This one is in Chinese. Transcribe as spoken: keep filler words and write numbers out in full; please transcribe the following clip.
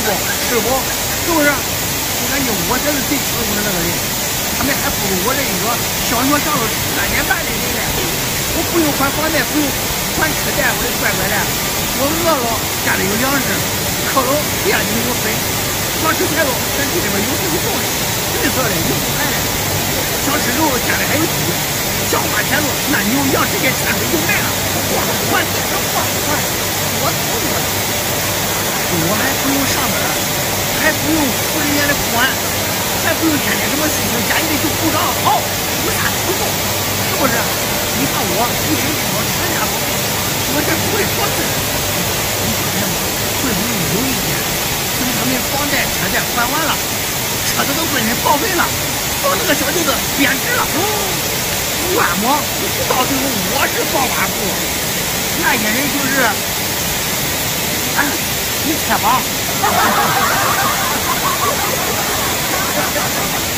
不？是不？是不是？我感觉我才是最吃苦的那个人，他们还不如我这一个小学上了三年半的人呢。我不用还房贷，不用还车贷，我的乖乖的。我饿了家里有粮食，渴了店里有水，想吃菜了咱地里边有水有种的，绿色的有红海的。想吃肉家里还有鸡，想花钱了那牛羊直接牵出就卖了，花还钱还花还多操作了。我还不用上班，还不用付人家的款，还不用天天什么事情家里的就鼓掌好，有啥不用，是不是？你看我一身轻全家宝贝，我这不会说事。你说人嘛，会不会有一天等他们房贷车贷还完了，车子都被人报废了，到那个小舅子贬值了，冤枉！到最后我是暴发户，那些人就是，哎，你猜吧。